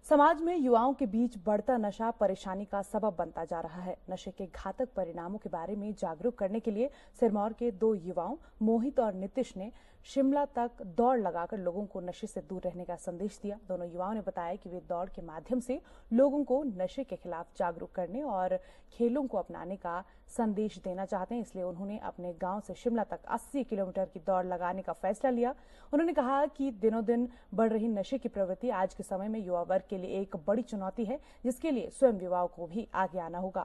समाज में युवाओं के बीच बढ़ता नशा परेशानी का सबब बनता जा रहा है। नशे के घातक परिणामों के बारे में जागरूक करने के लिए सिरमौर के दो युवाओं मोहित और नीतीश ने शिमला तक दौड़ लगाकर लोगों को नशे से दूर रहने का संदेश दिया। दोनों युवाओं ने बताया कि वे दौड़ के माध्यम से लोगों को नशे के खिलाफ जागरूक करने और खेलों को अपनाने का संदेश देना चाहते हैं, इसलिए उन्होंने अपने गांव से शिमला तक 80 किलोमीटर की दौड़ लगाने का फैसला लिया। उन्होंने कहा कि दिनों दिन बढ़ रही नशे की प्रवृत्ति आज के समय में युवा वर्ग के लिए एक बड़ी चुनौती है, जिसके लिए स्वयं युवाओं को भी आगे आना होगा।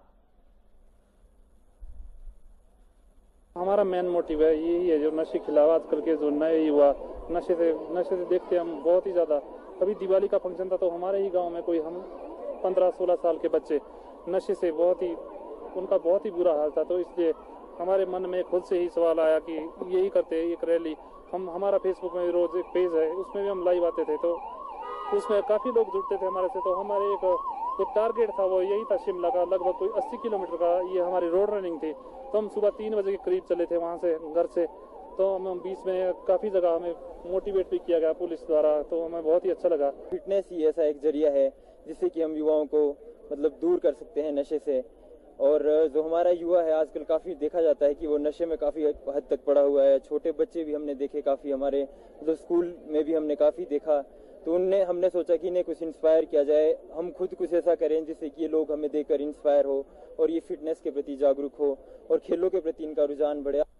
हमारा मेन मोटिव है यही है, जो नशे के खिलाफ आजकल के जो नए युवा नशे से देखते हम बहुत ही ज्यादा। अभी दिवाली का फंक्शन था तो हमारे ही गांव में कोई हम 15-16 साल के बच्चे नशे से उनका बहुत ही बुरा हाल था। तो इसलिए हमारे मन में खुद से ही सवाल आया कि यही करते हैं, एक रैली। हमारा फेसबुक में रोज एक पेज है, उसमें भी हम लाइव आते थे, तो उसमें काफी लोग जुड़ते थे हमारे से। तो हमारे जो टारगेट था वो यही था, शिमला का लगभग कोई 80 किलोमीटर का ये हमारी रोड रनिंग थी। तो हम सुबह 3 बजे के करीब चले थे वहाँ से, घर से। तो हम बीच में काफी जगह हमें मोटिवेट भी किया गया पुलिस द्वारा, तो हमें बहुत ही अच्छा लगा। फिटनेस ही ऐसा एक जरिया है जिससे कि हम युवाओं को दूर कर सकते हैं नशे से। और जो हमारा युवा है आजकल काफी देखा जाता है कि वो नशे में काफी हद तक पड़ा हुआ है। छोटे बच्चे भी हमने देखे काफी, हमारे स्कूल में भी हमने काफी देखा। तो हमने सोचा कि इन्हें कुछ इंस्पायर किया जाए, हम खुद कुछ ऐसा करें जिससे कि ये लोग हमें देखकर इंस्पायर हो और ये फिटनेस के प्रति जागरूक हो और खेलों के प्रति इनका रुझान बढ़े।